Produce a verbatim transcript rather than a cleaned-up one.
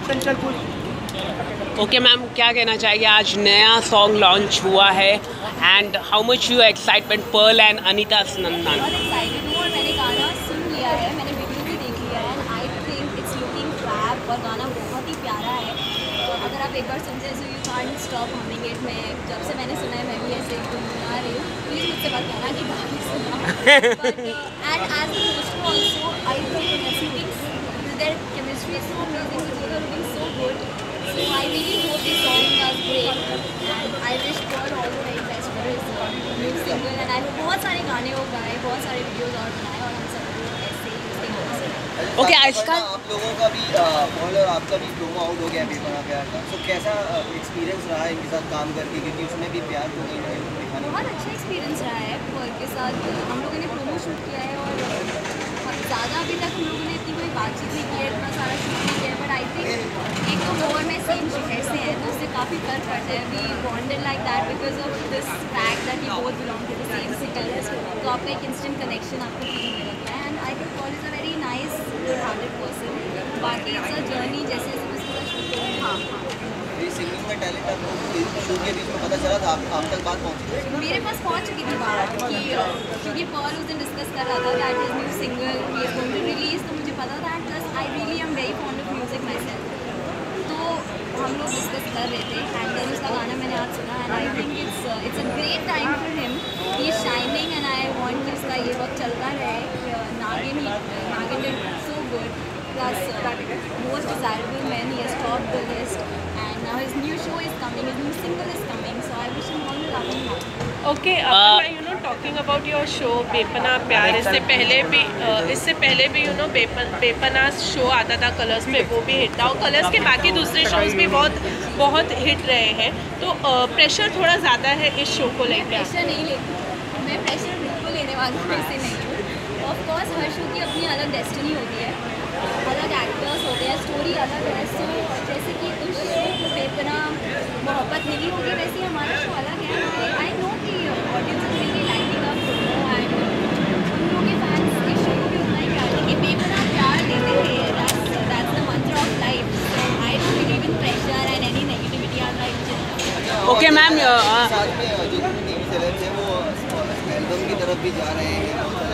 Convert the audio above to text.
चंचल फूल। Okay ma'am, क्या कहना चाहिए, आज नया सॉन्ग लॉन्च हुआ है and how much you excitement Pearl and Anita Nandan? बहुत एक्साइटेड हूँ और मैंने गाना सुन लिया है, मैंने वीडियो भी देख लिया है and I think it's looking trap और गाना बहुत ही प्यारा है। तो अगर आप एक बार सुनते हैं so you can't stop humming it. मैं जब से मैंने सुना है मैं भी ऐसे गुनगुना रही हूँ। प्लीज़ मुझसे बात कहना कि गाने सुना and as the poster also I think their chemistry is so amazing, the two are looking so good. So I really hope this song does great and I wish Paul all the very best for his uh, new single and I hope बहुत सारे गाने वो गाए, बहुत सारे videos और बनाए और हम सबको ऐसे ही उसके गाने सुने। ओके, आजकल आप लोगों का भी पॉल और आपका भी प्रोमो आउट हो गया बेपनाह प्यार का, तो कैसा एक्सपीरियंस रहा है इनके साथ काम करके, क्योंकि उसमें भी प्यार को कहीं ना कहीं दिखाना बहुत अच्छा एक्सपीरियंस रहा है पॉल के साथ। हम लोगों ने प्रोमो शूट किया है और ज़्यादा अभी तक हम लोगों ने इतनी कोई बातचीत नहीं की है, इतना सारा शूट नहीं किया है, बट आई थिंक एक तो वो और मैं सेम शहर से हैं तो उससे काफ़ी फर्क पड़ता है। We bonded like that because of this fact that we both belong to the same city, तो आपका एक इंस्टेंट कनेक्शन आपको फील होने लगता है and I think Paul is a very nice good hearted person. बाकी इट्स अ जर्नी, जैसे जैसे उसका शूट करें। हाँ ये सिंगिंग में टैलेंट आपको शूट के बीच में पता चला था, आप आप तक बात पहुँची? मेरे पास पहुंच चुकी थी बात कि क्योंकि पॉल उस दिन डिस्कस कर रहा था that is new single he is going to release, तो मुझे पता था and plus I really am very fond of music myself. तो हम लोग डिस्कस कर रहे थे एंड देन उसका गाना मैंने आज सुना and I think it's it's a great time for him, he is shining and I want कि उसका ये वक्त चलता रहे। Naagin Naagin did so good plus most desirable man, he has topped the list and now his new show is coming, his new single is coming, so I wish him all the love and luck. Okay, you know talking about your show Bepannah Pyaar, इससे पहले भी uh, इससे पहले भी you know बेपन Bepanah show आता था colours में, वो भी हिट था और कलर्स के बाकी दूसरे शोज भी बहुत बहुत हिट रहे हैं, तो प्रेशर uh, थोड़ा ज़्यादा है इस शो को लेकर? प्रेशर नहीं लेती, मैं प्रेशर बिल्कुल लेने वाली हूँ, ऐसे नहीं हूँ। ऑफकोर्स हर शो की अपनी अलग डेस्टिनी होती है, अलग एक्टर्स होते हैं, स्टोरी अलग है। सो जैसे कि उस शो को बेपनाह मोहब्बत मिली होगी वैसे हमारा शो अलग है। आई नो कि audience is really liking up and हम लोगों के फैंस इस शो को भी उतना ही प्यार देंगे। बेपनाह प्यार देते थे, that's that's the mantra of life. So I don't believe in pressure and any negativity our life. Okay ma'am, साथ में जो टीवी चैनल है वो एल्बम की तरफ भी जा रहे हैं